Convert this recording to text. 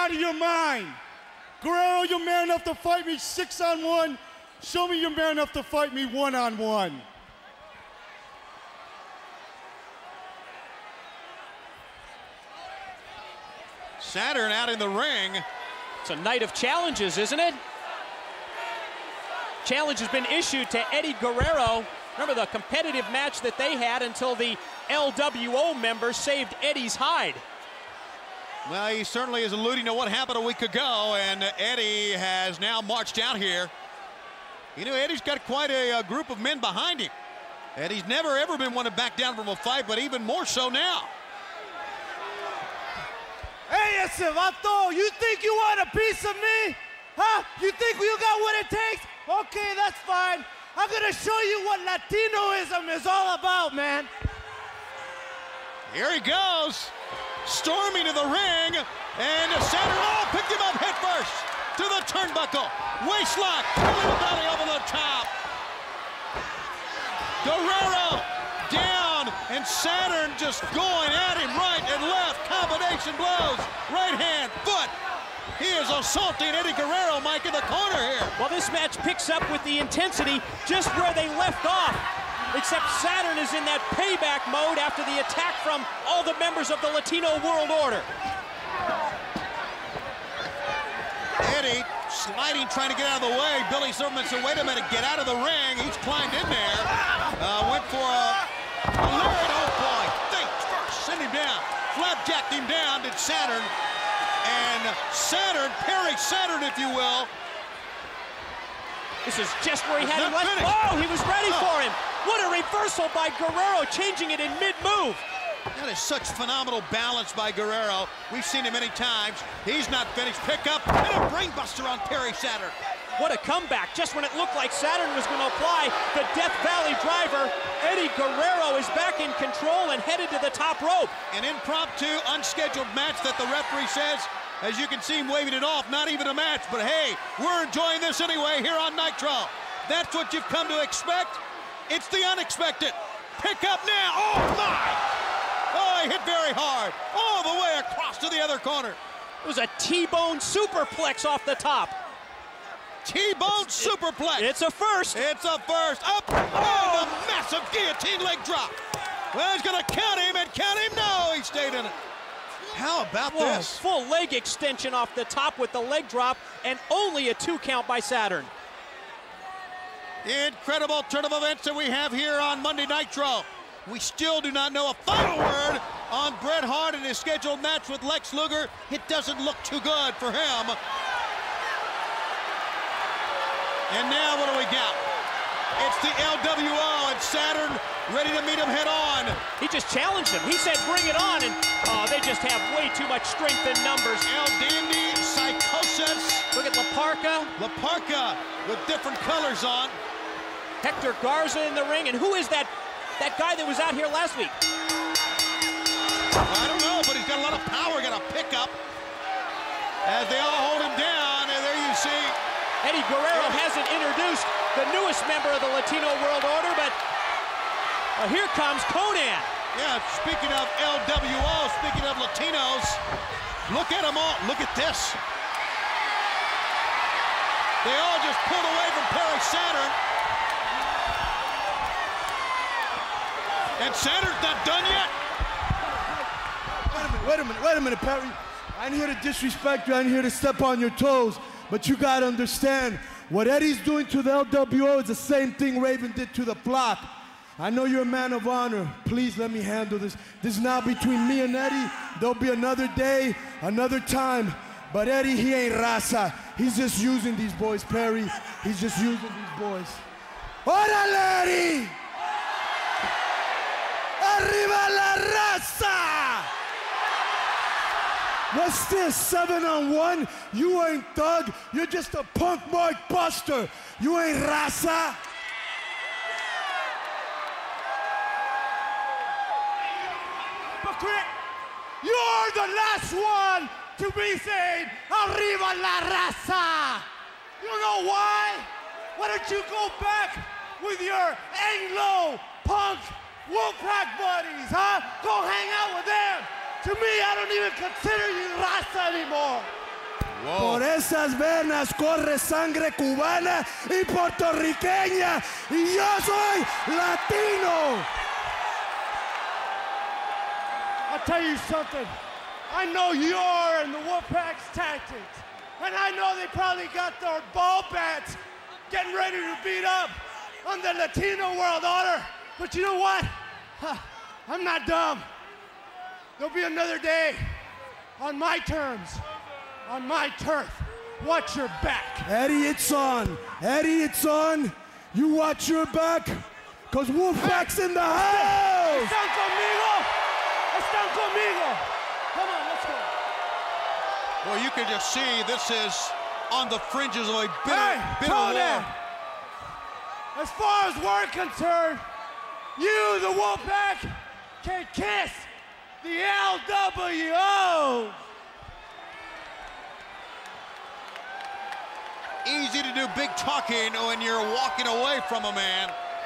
out of your mind. Guerrero, you're man enough to fight me 6-on-1. Show me you're man enough to fight me 1-on-1. Saturn out in the ring. It's a night of challenges, isn't it? Challenge has been issued to Eddie Guerrero. Remember the competitive match that they had until the LWO members saved Eddie's hide. Well, he certainly is alluding to what happened a week ago, and Eddie has now marched out here. You know, Eddie's got quite a group of men behind him. Eddie's never, ever been one to back down from a fight, but even more so now. Hey, ese vato, you think you want a piece of me? Huh? You think you got what it takes? Okay, that's fine. I'm gonna show you what Latinoism is all about, man. Here he goes, storming to the ring, and Saturn picked him up head first to the turnbuckle. Waistlock, pulling the belly over the top. Guerrero down, and Saturn just going at him right and left. Combination blows, right hand, foot. He is assaulting Eddie Guerrero, Mike, in the corner here. Well, this match picks up with the intensity just where they left off, except Saturn is in that payback mode after the attack from all the members of the Latino World Order. Eddie sliding, trying to get out of the way. Billy Silverman said, wait a minute, get out of the ring. He's climbed in there. Went for a lariat. Oh, boy. Think first. Send him down. Flapjacked him down, did Saturn. And Saturn, Perry Saturn, if you will. This is just where he had him left. Oh, he was ready for him. What a reversal by Guerrero, changing it in mid-move. That is such phenomenal balance by Guerrero. We've seen him many times. He's not finished. Pick up and a brainbuster on Perry Saturn. What a comeback. Just when it looked like Saturn was going to apply the Death Valley driver, Eddie Guerrero is back in control and headed to the top rope. An impromptu, unscheduled match that the referee says, as you can see him waving it off, not even a match, but hey, we're enjoying this anyway here on Nitro. That's what you've come to expect. It's the unexpected. Pick up now. Oh, my! Oh, he hit very hard. All the way across to the other corner. It was a T-bone superplex off the top. T-bone superplex. It's a first. It's a first. Up. Oh, the massive guillotine leg drop. Well, he's going to count him and count him. No, he stayed in it. How about this? Full leg extension off the top with the leg drop and only a 2 count by Saturn. Incredible turn of events that we have here on Monday Nitro. We still do not know a final word on Bret Hart and his scheduled match with Lex Luger. It doesn't look too good for him. And now what do we got? It's the LWO and Saturn ready to meet him head on. He just challenged him. He said, bring it on, and they just have way too much strength in numbers. El Dandy, Psychosis. Look at La Parka. La Parka with different colors on. Hector Garza in the ring, and who is that guy that was out here last week? I don't know, but he's got a lot of power, got a pickup. As they all hold him down, and there you see. Eddie Guerrero hasn't introduced the newest member of the Latino World Order, but here comes Konnan. Yeah, speaking of LWO, speaking of Latinos, look at them all. Look at this. They all just pulled away from Perry Saturn. And Saturn's not done yet. Wait a minute, Perry. I ain't here to disrespect you. I ain't here to step on your toes. But you gotta understand, what Eddie's doing to the LWO is the same thing Raven did to the Block. I know you're a man of honor. Please let me handle this. This is now between me and Eddie. There'll be another day, another time. But Eddie, he ain't raza. He's just using these boys, Perry. He's just using these boys. Órale, Eddie! Arriba la raza! What's this, 7-on-1? You ain't thug, you're just a punk Mark Buster. You ain't raza. Hypocrite, you're the last one to be saying, arriba la raza. You know why? Why don't you go back with your Anglo punk Wolfpack buddies, huh? Go hang out with them. To me, I don't even consider you raza anymore. Por esas venas corre sangre cubana y puertorriqueña, y yo soy latino. I'll tell you something. I know your and the Wolfpack's tactics, and I know they probably got their ball bats getting ready to beat up on the Latino world order. But you know what? I'm not dumb. There'll be another day on my terms, on my turf. Watch your back. Eddie, it's on. Eddie, it's on. You watch your back, because Wolfpack's in the house. Están conmigo. Están conmigo. Come on, let's go. Well, you can just see this is on the fringes of a bitter Tony, war. as far as we're concerned, you, the Wolfpack, can kiss the LWO. Easy to do big talking when you're walking away from a man.